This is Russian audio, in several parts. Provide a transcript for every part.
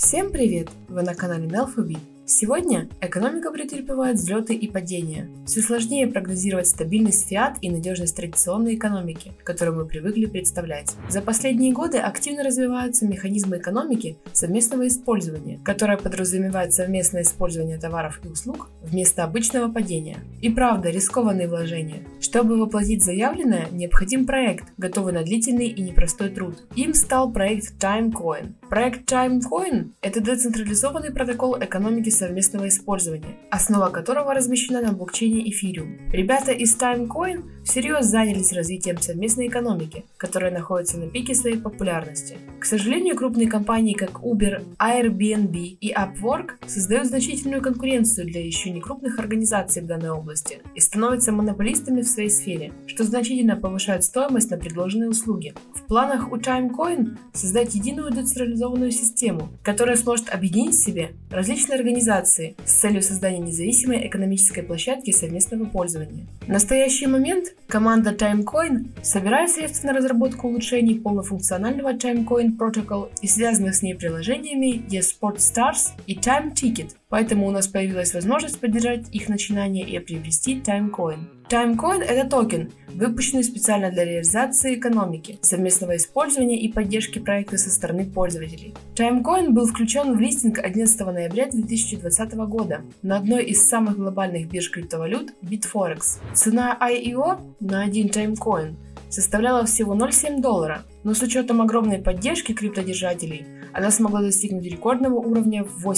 Всем привет! Вы на канале NLFB. Сегодня экономика претерпевает взлеты и падения. Все сложнее прогнозировать стабильность фиат и надежность традиционной экономики, которую мы привыкли представлять. За последние годы активно развиваются механизмы экономики совместного использования, которое подразумевает совместное использование товаров и услуг вместо обычного падения. И правда, рискованные вложения. Чтобы воплотить заявленное, необходим проект, готовый на длительный и непростой труд. Им стал проект Timecoin. Проект Timecoin – это децентрализованный протокол экономики совместного использования, основа которого размещена на блокчейне Ethereum. Ребята из Timecoin всерьез занялись развитием совместной экономики, которая находится на пике своей популярности. К сожалению, крупные компании, как Uber, Airbnb и Upwork создают значительную конкуренцию для еще не крупных организаций в данной области и становятся монополистами в своей сфере, что значительно повышает стоимость на предложенные услуги. В планах у Timecoin создать единую децентрализованную систему, которая сможет объединить в себе различные организации с целью создания независимой экономической площадки совместного пользования. В настоящий момент команда Timecoin собирает средства на разработку улучшений полнофункционального Timecoin Protocol и связанных с ней приложениями eSport Stars и Time Ticket, поэтому у нас появилась возможность поддержать их начинание и приобрести Timecoin. Timecoin – это токен, выпущенный специально для реализации экономики, совместного использования и поддержки проекта со стороны пользователей. Timecoin был включен в листинг 11 ноября 2020 года на одной из самых глобальных бирж криптовалют Bitforex. Цена IEO на один Timecoin составляла всего $0.7, но с учетом огромной поддержки криптодержателей она смогла достигнуть рекордного уровня в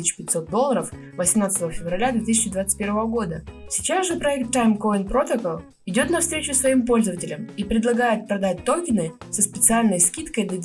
$8500 18 февраля 2021 года. Сейчас же проект Timecoin Protocol идет навстречу своим пользователям и предлагает продать токены со специальной скидкой до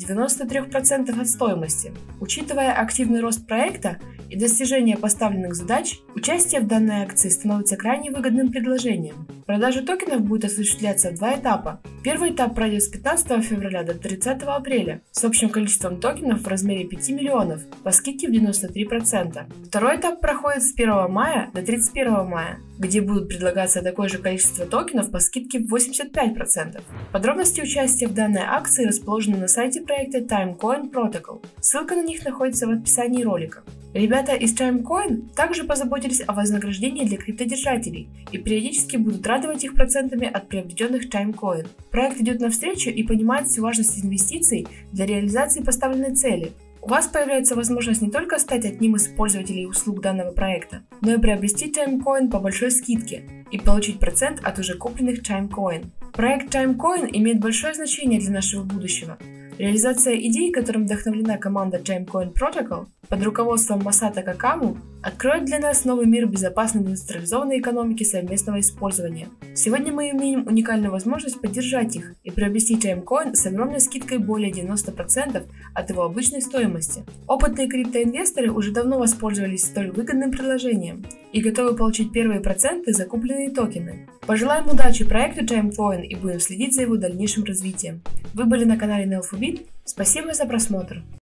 93% от стоимости. Учитывая активный рост проекта и достижение поставленных задач, участие в данной акции становится крайне выгодным предложением. Продажа токенов будет осуществляться в два этапа. Первый этап пройдет с 15 февраля до 30 апреля с общим количеством токенов в размере 5 миллионов по скидке в 93%. Второй этап проходит с 1 мая до 31 мая, где будут предлагаться такое же количество токенов по скидке в 85%. Подробности участия в данной акции расположены на сайте проекта Timecoin Protocol. Ссылка на них находится в описании ролика. Ребята из Timecoin также позаботились о вознаграждении для криптодержателей и периодически будут радовать их процентами от приобретенных Timecoin. Проект идет навстречу и понимает всю важность инвестиций для реализации поставленной цели. У вас появляется возможность не только стать одним из пользователей услуг данного проекта, но и приобрести Timecoin по большой скидке и получить процент от уже купленных Timecoin. Проект Timecoin имеет большое значение для нашего будущего. Реализация идей, которым вдохновлена команда Timecoin Protocol под руководством Масато Какаму, откроет для нас новый мир безопасной децентрализованной экономики совместного использования. Сегодня мы имеем уникальную возможность поддержать их и приобрести Timecoin с огромной скидкой более 90% от его обычной стоимости. Опытные криптоинвесторы уже давно воспользовались столь выгодным предложением и готовы получить первые проценты за купленные токены. Пожелаем удачи проекту Timecoin и будем следить за его дальнейшим развитием. Вы были на канале NLFB. Спасибо за просмотр.